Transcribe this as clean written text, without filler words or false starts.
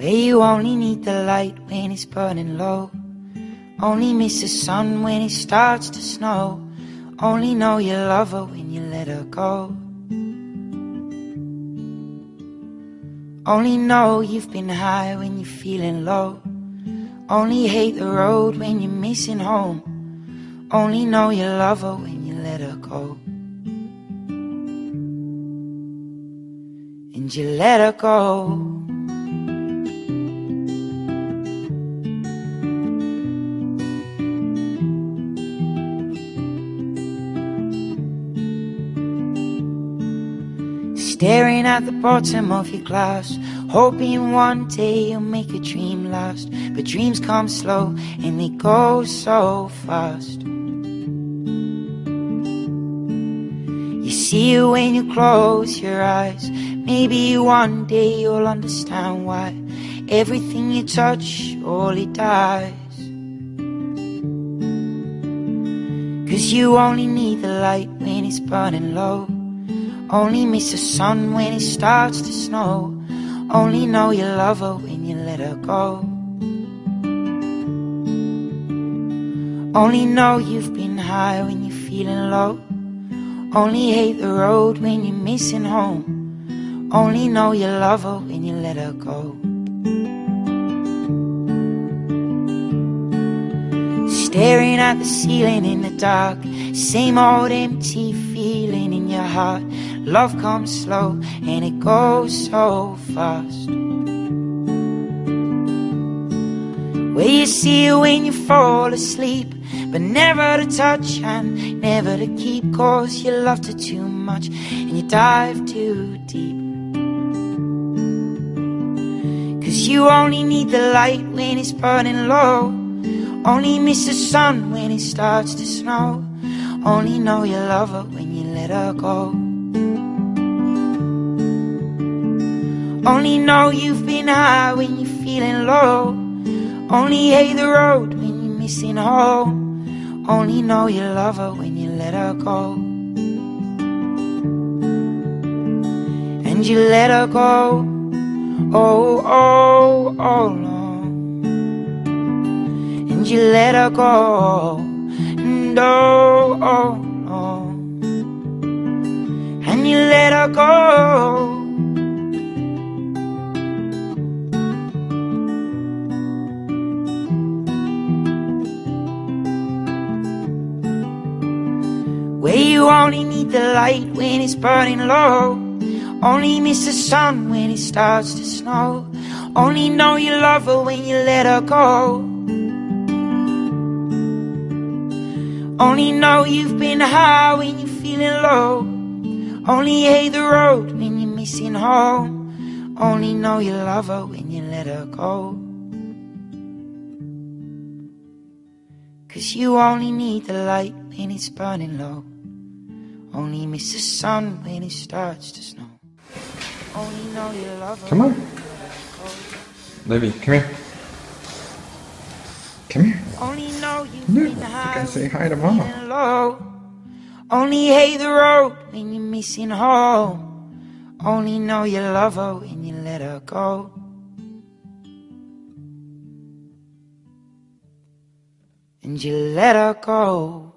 where you only need the light when it's burning low, only miss the sun when it starts to snow, only know you love her when you let her go. Only know you've been high when you're feeling low, only hate the road when you're missing home, only know you love her when you let her go. And you let her go. Staring at the bottom of your glass, hoping one day you'll make a dream last. But dreams come slow and they go so fast. You see it when you close your eyes. Maybe one day you'll understand why everything you touch only dies. 'Cause you only need the light when it's burning low, only miss the sun when it starts to snow, only know you love her when you let her go. Only know you've been high when you're feeling low, only hate the road when you're missing home, only know you love her when you let her go. Staring at the ceiling in the dark, same old empty feeling in your heart. Love comes slow and it goes so fast. Where you see it when you fall asleep, but never to touch and never to keep, 'cause you loved her too much and you dive too deep. 'Cause you only need the light when it's burning low, only miss the sun when it starts to snow, only know you love her when you let her go. Only know you've been high when you're feeling low, only hate the road when you're missing home, only know you love her when you let her go. And you let her go, oh, oh, oh, Lord. And you let her go, and oh, oh, oh. And you let her go. Where you only need the light when it's burning low, only miss the sun when it starts to snow, only know you love her when you let her go. Only know you've been high when you're feeling low, only hate the road when you're missing home, only know you love her when you let her go. 'Cause you only need the light when it's burning low, only miss the sun when it starts to snow, only know you love her. Come on. Livy, come here. Come here. Only know you've No, been you high gotta say when hi to you're Mama. feeling low, only hate the road when you're missing home, only know you love her when you let her go. And you let her go.